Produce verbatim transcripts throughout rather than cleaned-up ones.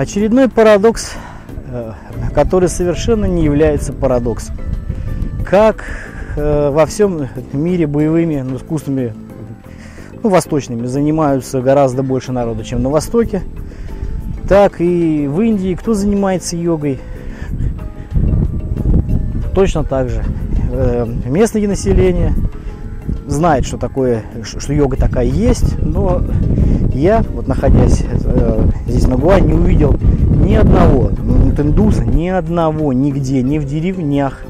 Очередной парадокс, который совершенно не является парадоксом. Как во всем мире боевыми ну, искусствами ну, восточными занимаются гораздо больше народа, чем на Востоке, так и в Индии кто занимается йогой? Точно так же. Местное население знает, что такое, что йога такая есть, но я, вот находясь э, здесь на Гоа, не увидел ни одного индуса, ни одного, нигде, ни в деревнях,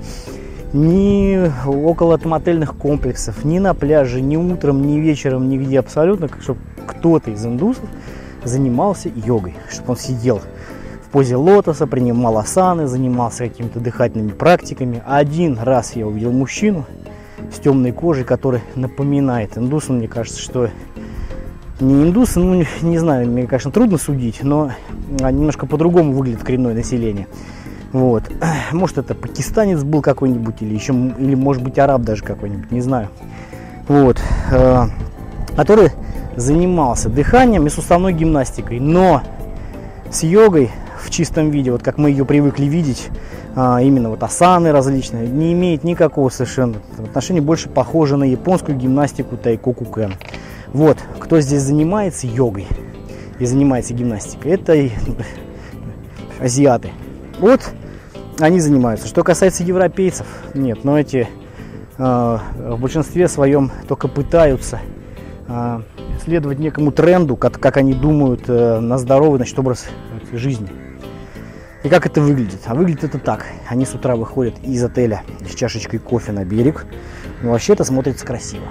ни около мотельных комплексов, ни на пляже, ни утром, ни вечером, нигде абсолютно, чтобы кто-то из индусов занимался йогой, чтобы он сидел в позе лотоса, принимал асаны, занимался какими-то дыхательными практиками. Один раз я увидел мужчину с темной кожей, который напоминает индуса. Мне кажется, что не индусы, ну не знаю, мне, конечно, трудно судить, но немножко по-другому выглядит коренное население. Вот. Может, это пакистанец был какой-нибудь, или еще, или может быть араб даже какой-нибудь, не знаю. Вот. Который занимался дыханием и суставной гимнастикой, но с йогой в чистом виде, вот как мы ее привыкли видеть, именно вот асаны различные, не имеет никакого совершенно отношения, больше похоже на японскую гимнастику тайкокукен. Вот, кто здесь занимается йогой и занимается гимнастикой, это азиаты. Вот они занимаются. Что касается европейцев, нет, но эти э, в большинстве своем только пытаются э, следовать некому тренду, как, как они думают, э, на здоровый, значит, образ жизни. И как это выглядит? А выглядит это так. Они с утра выходят из отеля с чашечкой кофе на берег. Но вообще это смотрится красиво.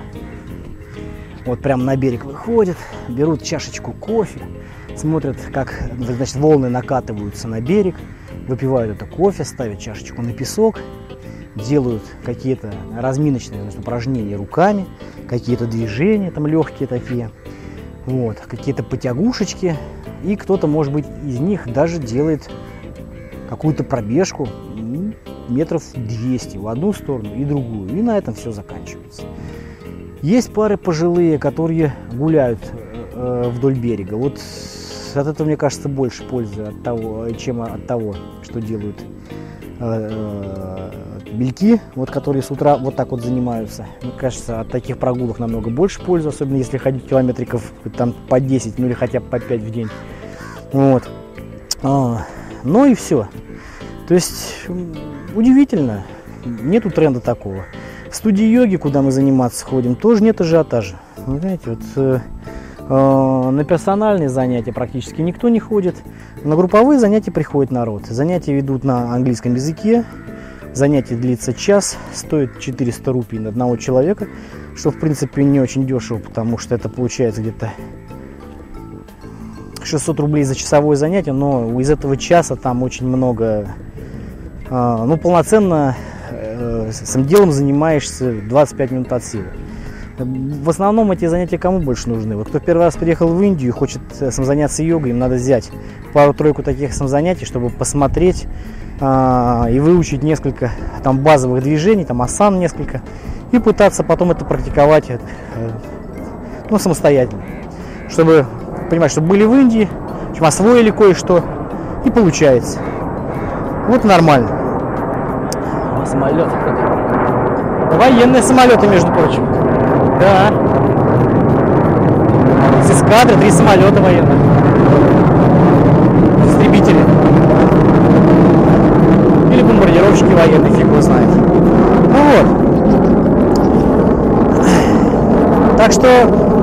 Вот прям на берег выходят, берут чашечку кофе, смотрят, как, значит, волны накатываются на берег, выпивают это кофе, ставят чашечку на песок, делают какие-то разминочные, значит, упражнения руками, какие-то движения там легкие такие, вот, какие-то потягушечки, и кто-то, может быть, из них даже делает какую-то пробежку метров двести в одну сторону и другую, и на этом все заканчивается. Есть пары пожилые, которые гуляют э, вдоль берега. Вот от этого, мне кажется, больше пользы от того, чем от того, что делают э, э, бельки, вот, которые с утра вот так вот занимаются. Мне кажется, от таких прогулок намного больше пользы, особенно если ходить километриков там по десять, ну или хотя бы по пять в день. Вот. А, ну и все. То есть удивительно, нету тренда такого. В студии йоги, куда мы заниматься ходим, тоже нет ажиотажа. Вы знаете, вот, э, э, на персональные занятия практически никто не ходит. На групповые занятия приходит народ. Занятия ведут на английском языке. Занятие длится час, стоит четыреста рупий на одного человека, что в принципе не очень дешево, потому что это получается где-то шестьсот рублей за часовое занятие, но из этого часа там очень много, э, ну полноценно с этим делом занимаешься двадцать пять минут от силы. В основном эти занятия кому больше нужны? Вот кто первый раз приехал в Индию и хочет самозаняться йогой, им надо взять пару-тройку таких самозанятий, чтобы посмотреть а, и выучить несколько там базовых движений, там асан несколько, и пытаться потом это практиковать ну, самостоятельно. Чтобы понимать, что были в Индии, освоили кое-что, и получается. Вот нормально. Самолет. Военные самолеты, между прочим. Да. С эскадры три самолета военных. Истребители. Или бомбардировщики военные, фиг его знает. Ну вот. Так что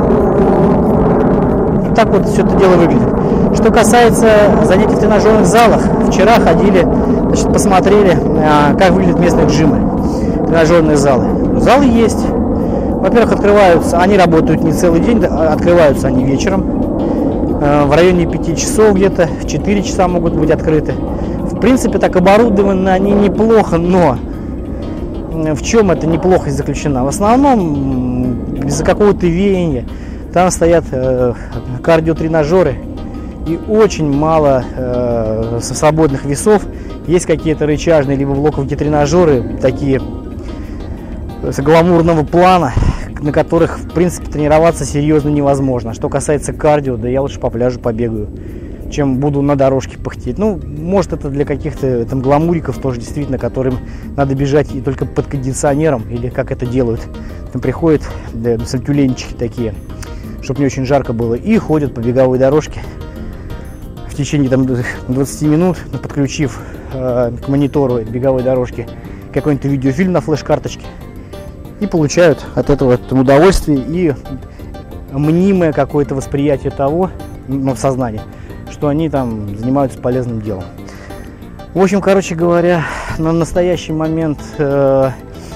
так вот все это дело выглядит. Что касается занятий в тренажерных залах, вчера ходили, значит, посмотрели, как выглядят местные джимы, тренажерные залы. Залы есть. Во-первых, открываются, они работают не целый день, открываются они вечером. В районе пяти часов где-то, в четыре часа могут быть открыты. В принципе, так оборудованы они неплохо, но в чем это неплохо заключена? В основном, из-за какого-то веяния, там стоят кардиотренажеры. И очень мало э, свободных весов. Есть какие-то рычажные либо блоковые тренажеры, такие с гламурного плана, на которых в принципе тренироваться серьезно невозможно. Что касается кардио, да я лучше по пляжу побегаю. чем буду на дорожке пыхтеть. Ну, может, это для каких-то там гламуриков тоже действительно, которым надо бежать и только под кондиционером, или как это делают. Там приходят да, сальтюленчики такие, чтобы не очень жарко было, и ходят по беговой дорожке в течение там двадцати минут, подключив э, к монитору беговой дорожки какой-нибудь видеофильм на флеш-карточке, и получают от этого там удовольствие и мнимое какое-то восприятие того, ну, в сознании, что они там занимаются полезным делом. В общем, короче говоря, на настоящий момент э,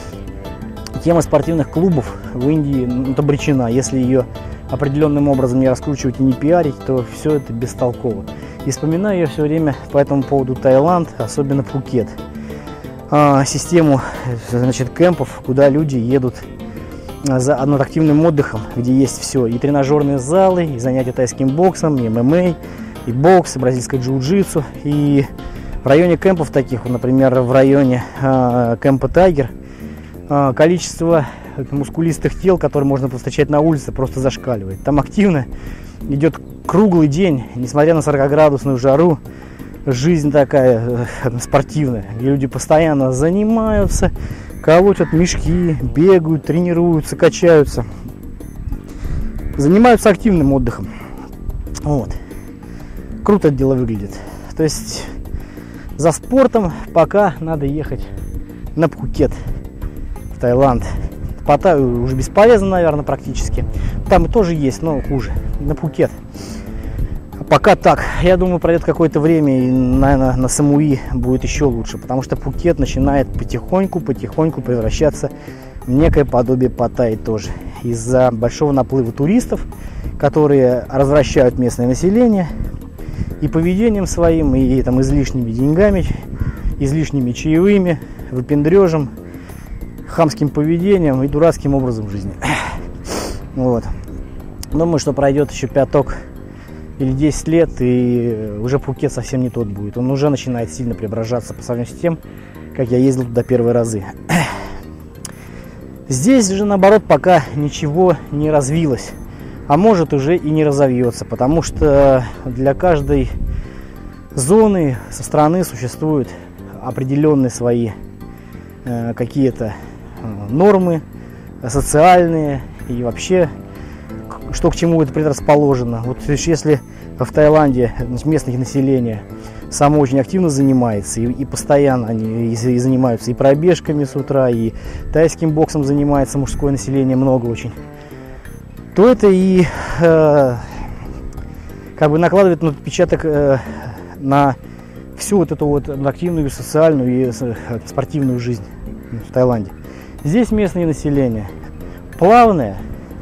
тема спортивных клубов в Индии ну, обречена. Если ее определенным образом не раскручивать и не пиарить, то все это бестолково. И вспоминаю я все время по этому поводу Таиланд, особенно Пхукет. А, систему, значит, кемпов, куда люди едут за активным отдыхом, где есть все. И тренажерные залы, и занятия тайским боксом, и эм эм а, и бокс, и бразильское джиу-джитсу. И в районе кемпов таких, например, в районе э, кемпа Тайгер, э, количество мускулистых тел, которые можно повстречать на улице, просто зашкаливает. Там активно идет круглый день, несмотря на сорокаградусную жару. Жизнь такая э, спортивная, где люди постоянно занимаются, колотят мешки, бегают, тренируются, качаются. Занимаются активным отдыхом. Вот. Круто это дело выглядит. То есть за спортом пока надо ехать на Пхукет, в Таиланд. В Паттайю уже бесполезно, наверное, практически. Там и тоже есть, но хуже. На Пхукет. Пока так. Я думаю, пройдет какое-то время, и, наверное, на Самуи будет еще лучше. Потому что Пхукет начинает потихоньку-потихоньку превращаться в некое подобие Паттайи тоже. Из-за большого наплыва туристов, которые развращают местное население и поведением своим, и, и там излишними деньгами, излишними чаевыми, выпендрежем, хамским поведением и дурацким образом жизни. Вот. Думаю, что пройдет еще пяток или десять лет, и уже Пхукет совсем не тот будет. Он уже начинает сильно преображаться по сравнению с тем, как я ездил туда первые разы. Здесь же, наоборот, пока ничего не развилось. А может, уже и не разовьется, потому что для каждой зоны со стороны существуют определенные свои э, какие-то э, нормы социальные и вообще что к чему это предрасположено. Вот если в Таиланде местное население само очень активно занимается и, и постоянно они и, и занимаются и пробежками с утра, и тайским боксом занимается мужское население много очень, то это и э, как бы накладывает ну, отпечаток э, на всю вот эту вот активную, социальную и э, спортивную жизнь в Таиланде. Здесь местное население плавное,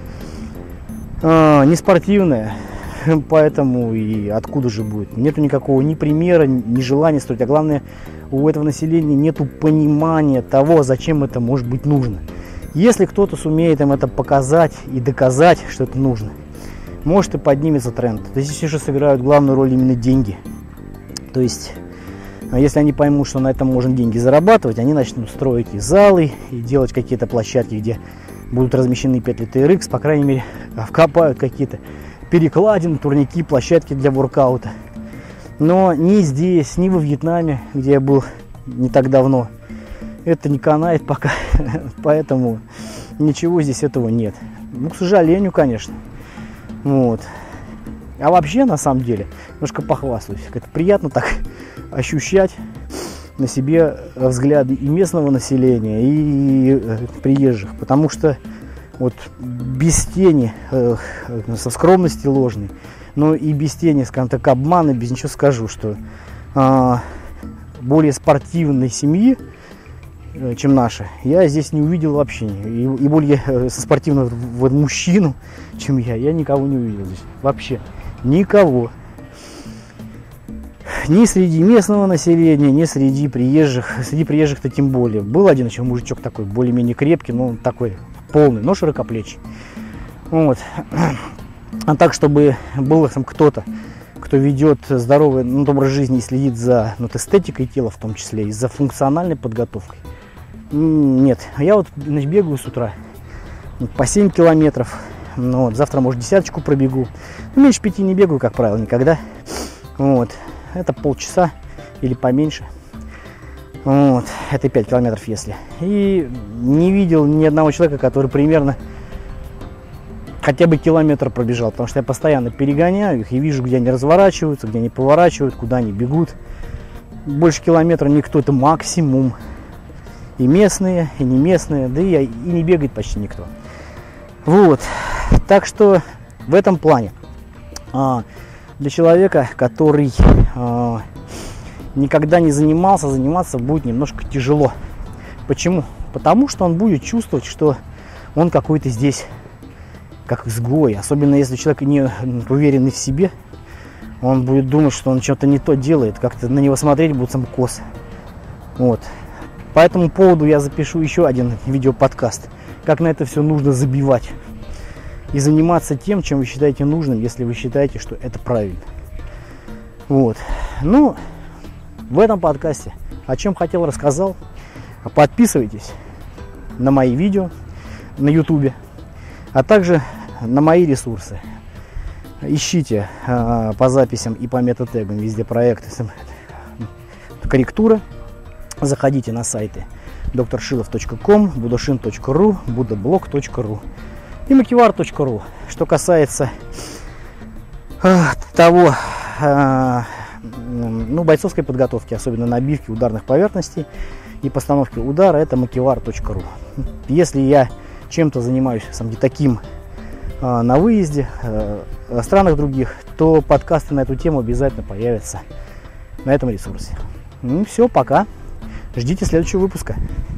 э, не спортивное, поэтому и откуда же будет? Нету никакого ни примера, ни желания строить, а главное, у этого населения нету понимания того, зачем это может быть нужно. Если кто-то сумеет им это показать и доказать, что это нужно, может и поднимется тренд. То есть здесь уже сыграют главную роль именно деньги. То есть, если они поймут, что на этом можно деньги зарабатывать, они начнут строить и залы, и делать какие-то площадки, где будут размещены петли ти эр икс, по крайней мере, вкопают какие-то перекладины, турники, площадки для воркаута. Но ни здесь, ни во Вьетнаме, где я был не так давно, это не канает пока, поэтому ничего здесь этого нет. Ну, к сожалению, конечно. Вот. А вообще, на самом деле, немножко похвастаюсь. Это приятно так ощущать на себе взгляды и местного населения, и приезжих. Потому что вот без тени, э, со скромности ложной, но и без тени, скажем так, обмана, без ничего скажу, что э, более спортивной семьи, чем наши, я здесь не увидел вообще. И, и более э, со спортивного вот, мужчину, чем я, я никого не увидел здесь. Вообще никого. Ни среди местного населения, ни среди приезжих. Среди приезжих-то тем более. Был один еще мужичок такой, более-менее крепкий, но такой полный, но широкоплечий. Вот. А так, чтобы был там кто-то, кто ведет здоровый ну, образ жизни и следит за ну, эстетикой тела в том числе, и за функциональной подготовкой. Нет. Я вот значит, бегаю с утра по семь километров. Ну, вот, завтра, может, десяточку пробегу. Меньше пяти не бегаю, как правило, никогда. Вот. Это полчаса или поменьше. Вот. Это пять километров, если. И не видел ни одного человека, который примерно хотя бы километр пробежал, потому что я постоянно перегоняю их и вижу, где они разворачиваются, где они поворачивают, куда они бегут. Больше километра никто, это максимум. И местные, и не местные, да и, и не бегает почти никто. Вот. Так что в этом плане а, для человека, который а, никогда не занимался, заниматься будет немножко тяжело. Почему? Потому что он будет чувствовать, что он какой-то здесь как изгой. Особенно если человек не уверенный в себе, он будет думать, что он что-то не то делает, как-то на него смотреть будет сам кос. Вот. По этому поводу я запишу еще один видеоподкаст, как на это все нужно забивать и заниматься тем, чем вы считаете нужным, если вы считаете, что это правильно. Вот. Ну, в этом подкасте о чем хотел, рассказал. Подписывайтесь на мои видео на ютубе, а также на мои ресурсы. Ищите э, по записям и по метатегам везде проекты корректура. Заходите на сайты доктор шилов точка ком, будошин точка ру, будоблог точка ру и макивар точка ру. Что касается э, того, э, ну, бойцовской подготовки, особенно набивки ударных поверхностей и постановки удара, это макивар точка ру. Если я чем-то занимаюсь сам таким э, на выезде, э, в странах других, то подкасты на эту тему обязательно появятся на этом ресурсе. Ну все, пока. Ждите следующего выпуска.